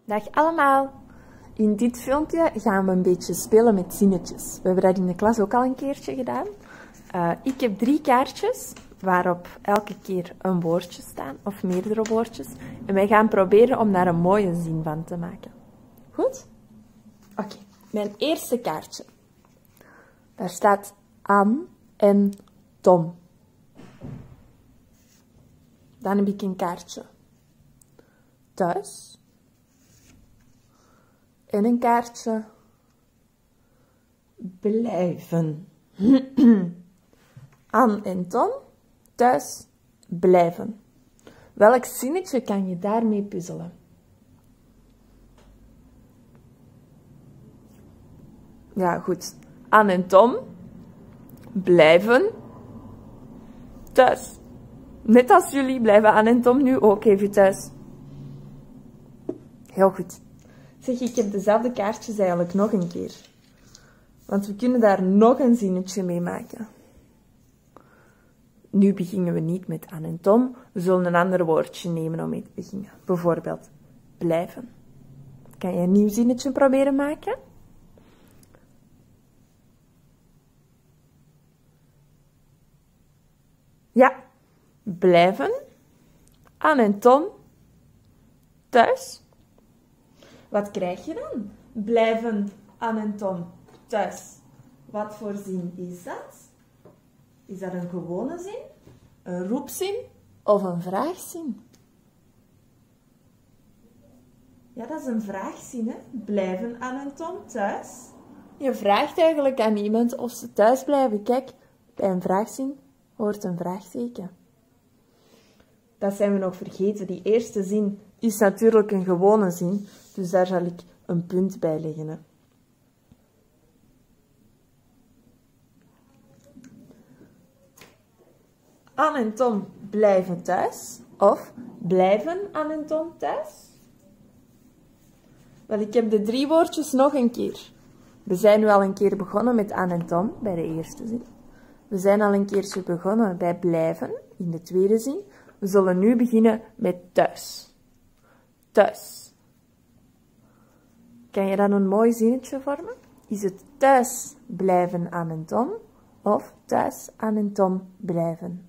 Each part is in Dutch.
Dag allemaal! In dit filmpje gaan we een beetje spelen met zinnetjes. We hebben dat in de klas ook al een keertje gedaan. Ik heb 3 kaartjes waarop elke keer een woordje staan, of meerdere woordjes. En wij gaan proberen om daar een mooie zin van te maken. Goed? Oké, mijn eerste kaartje. Daar staat Anne en Tom. Dan heb ik een kaartje thuis. En een kaartje blijven. Anne en Tom thuis blijven. Welk zinnetje kan je daarmee puzzelen? Ja, goed. Anne en Tom blijven thuis. Net als jullie blijven Anne en Tom nu ook even thuis. Heel goed. Zeg, ik heb dezelfde kaartjes eigenlijk nog een keer. Want we kunnen daar nog een zinnetje mee maken. Nu beginnen we niet met Anne en Tom. We zullen een ander woordje nemen om mee te beginnen. Bijvoorbeeld blijven. Kan je een nieuw zinnetje proberen maken? Ja, blijven Anne en Tom thuis. Wat krijg je dan? Blijven Anne en Tom thuis. Wat voor zin is dat? Is dat een gewone zin, een roepzin of een vraagzin? Ja, dat is een vraagzin, hè? Blijven Anne en Tom thuis? Je vraagt eigenlijk aan iemand of ze thuis blijven. Kijk, bij een vraagzin hoort een vraagteken. Dat zijn we nog vergeten. Die eerste zin is natuurlijk een gewone zin, dus daar zal ik een punt bij leggen. Hè. Anne en Tom blijven thuis. Of blijven Anne en Tom thuis? Wel, ik heb de 3 woordjes nog een keer. We zijn nu al een keer begonnen met Anne en Tom bij de eerste zin. We zijn al een keertje begonnen bij blijven in de tweede zin. We zullen nu beginnen met thuis. Thuis. Kan je dan een mooi zinnetje vormen? Is het thuis blijven Anne en Tom of thuis Anne en Tom blijven?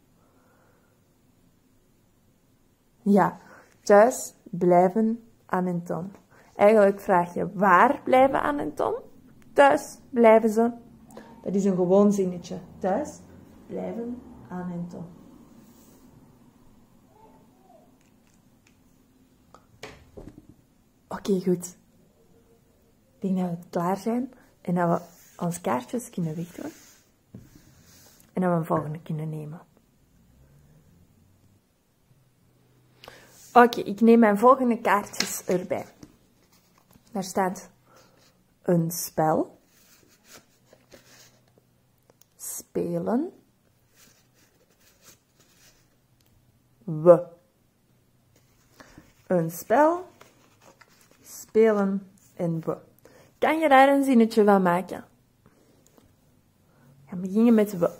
Ja, thuis blijven Anne en Tom. Eigenlijk vraag je waar blijven Anne en Tom? Thuis blijven ze. Dat is een gewoon zinnetje. Thuis blijven Anne en Tom. Oké, goed. Ik denk dat we klaar zijn en dat we ons kaartjes kunnen wegdoen. En dat we een volgende kunnen nemen. Oké, ik neem mijn volgende kaartjes erbij. Daar staat een spel. Spelen. We. Een spel. Spelen en we. Kan je daar een zinnetje van maken? We gaan beginnen met we.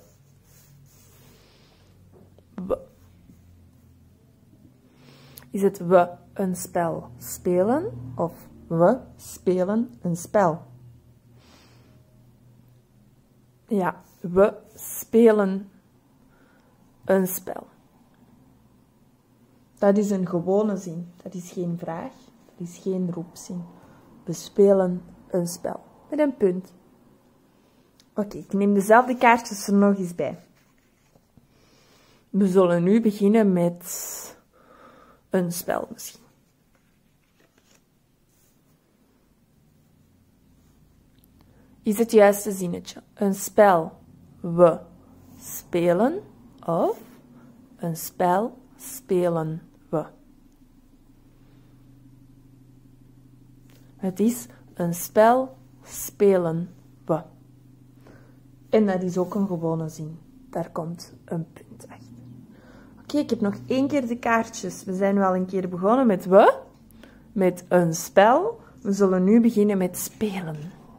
We. Is het we een spel spelen of we spelen een spel? Ja, we spelen een spel. Dat is een gewone zin. Dat is geen vraag. Dat is geen roepzin. We spelen een spel. Met een punt. Oké, ik neem dezelfde kaartjes er nog eens bij. We zullen nu beginnen met een spel misschien. Is het juiste zinnetje? Een spel we spelen of een spel spelen we? Het is een spel spelen we. En dat is ook een gewone zin. Daar komt een punt achter. Oké, ik heb nog 1 keer de kaartjes. We zijn nu al een keer begonnen met we. Met een spel. We zullen nu beginnen met spelen.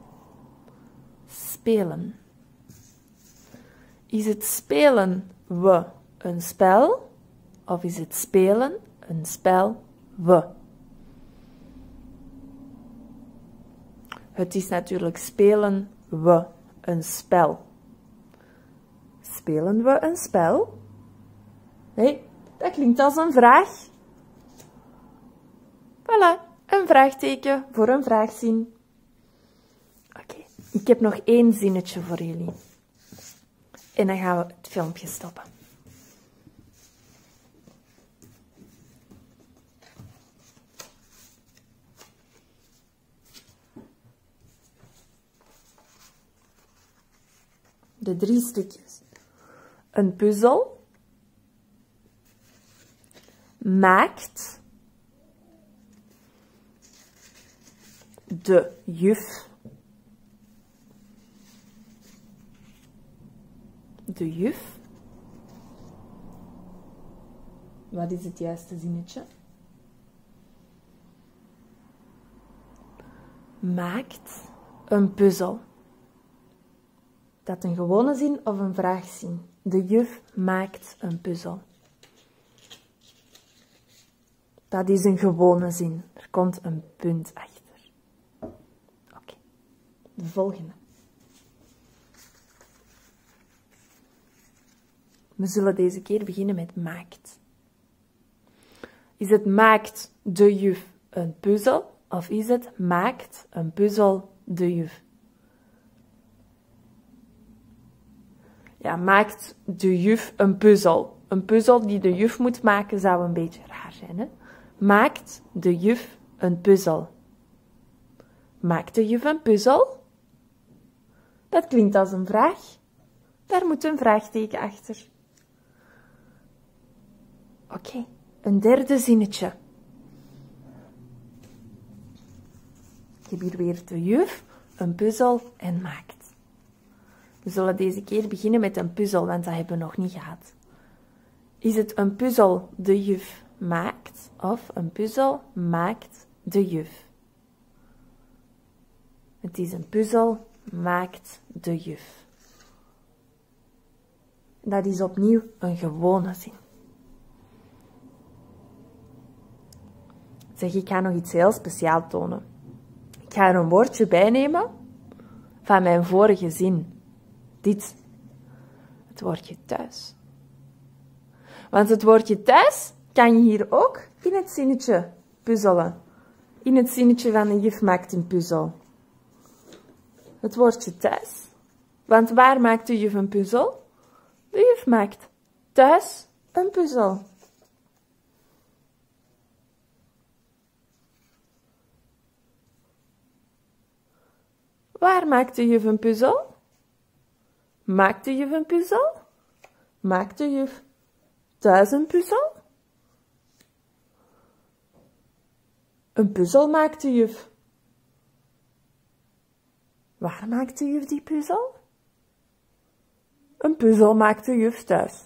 Spelen. Is het spelen we een spel? Of is het spelen een spel we? Het is natuurlijk spelen we een spel. Spelen we een spel? Nee, dat klinkt als een vraag. Voilà, een vraagteken voor een vraagzin. Oké, ik heb nog 1 zinnetje voor jullie. En dan gaan we het filmpje stoppen. De 3 stukjes. Een puzzel maakt de juf Wat is het juiste zinnetje? Maakt een puzzel. Dat een gewone zin of een vraagzin? De juf maakt een puzzel. Dat is een gewone zin. Er komt een punt achter. Oké. De volgende. We zullen deze keer beginnen met maakt. Is het maakt de juf een puzzel? Of is het maakt een puzzel de juf? Ja, maakt de juf een puzzel. Een puzzel die de juf moet maken zou een beetje raar zijn, hè? Maakt de juf een puzzel? Maakt de juf een puzzel? Dat klinkt als een vraag. Daar moet een vraagteken achter. Oké, een derde zinnetje. Ik heb hier weer de juf, een puzzel en maakt. We zullen deze keer beginnen met een puzzel, want dat hebben we nog niet gehad. Is het een puzzel de juf maakt of een puzzel maakt de juf? Het is een puzzel maakt de juf. Dat is opnieuw een gewone zin. Zeg, ik ga nog iets heel speciaals tonen. Ik ga er een woordje bij nemen van mijn vorige zin. Dit. Het woordje thuis. Want het woordje thuis kan je hier ook in het zinnetje puzzelen. In het zinnetje van de juf maakt een puzzel. Het woordje thuis. Want waar maakt de juf een puzzel? De juf maakt thuis een puzzel. Waar maakt de juf een puzzel? Maakt de juf een puzzel? Maakt de juf thuis een puzzel? Een puzzel maakt de juf. Waar maakt de juf die puzzel? Een puzzel maakt de juf thuis.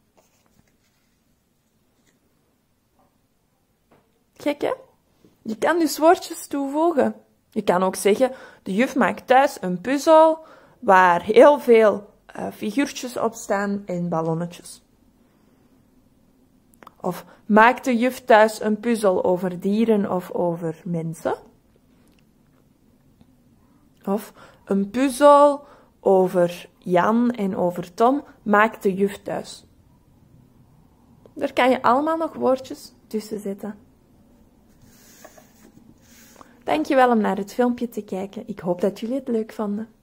Gek, hè? Je kan dus woordjes toevoegen. Je kan ook zeggen, de juf maakt thuis een puzzel waar heel veel figuurtjes op staan en ballonnetjes. Of maakt de juf thuis een puzzel over dieren of over mensen? Of een puzzel over Jan en over Tom maakt de juf thuis. Daar kan je allemaal nog woordjes tussen zetten. Dankjewel om naar het filmpje te kijken. Ik hoop dat jullie het leuk vonden.